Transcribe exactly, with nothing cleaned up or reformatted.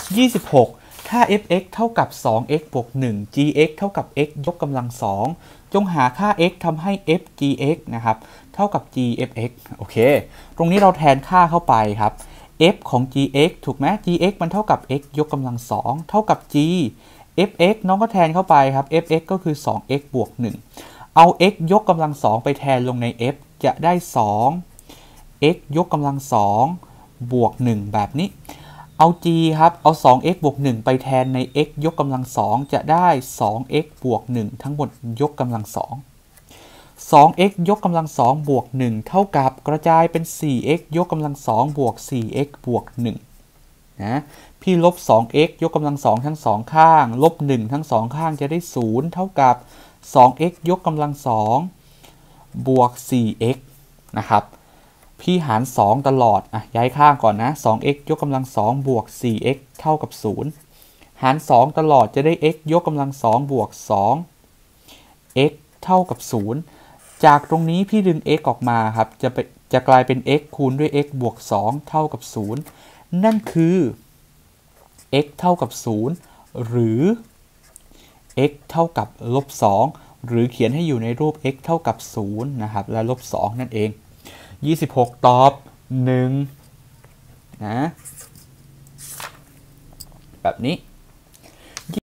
ยี่สิบหกถ้า f(x) เท่ากับ สอง x บวก หนึ่ง g(x) เท่ากับ x ยกกำลังสองจงหาค่า x ทำให้ f g(x) นะครับเท่ากับ g f(x) โอเคตรงนี้เราแทนค่าเข้าไปครับ f ของ gx ถูกไหม gx มันเท่ากับ x ยกกำลังสองเท่ากับ g fx น้องก็แทนเข้าไปครับ fx ก็คือ สอง x บวก หนึ่งเอา x ยกกำลังสองไปแทนลงใน f จะได้ สอง x ยกกำลังสองบวก หนึ่งแบบนี้เอา g ครับเอา สอง x บวก หนึ่งไปแทนใน x ยกกำลังสองจะได้ สอง x บวก หนึ่งทั้งหมดยกกำลังสอง สอง x ยกกำลังสองบวก หนึ่งเท่ากับกระจายเป็น สี่ x ยกกำลังสองบวก สี่ x บวก หนึ่งนะพี่ลบ สอง x ยกกำลังสองทั้งสองข้างลบ หนึ่ง ทั้งสองข้างจะได้ ศูนย์ เท่ากับ สอง x ยกกำลังสองบวก สี่ x นะครับพี่หารสองตลอดอ่ะย้ายข้างก่อนนะ สอง x ยกกำลังสองบวก สี่ x เท่ากับ ศูนย์ หารสองตลอดจะได้ x ยกกำลังสองบวก สอง x เท่ากับ ศูนย์ จากตรงนี้พี่ดึง x ออกมาครับจะไปจะกลายเป็น x คูณด้วย x บวก สองเท่ากับ ศูนย์ นั่นคือ x เท่ากับ ศูนย์ หรือ x เท่ากับลบ สองหรือเขียนให้อยู่ในรูป x เท่ากับ ศูนย์ นะครับและลบ สองนั่นเองยี่สิบหกตอบ หนึ่งนะแบบนี้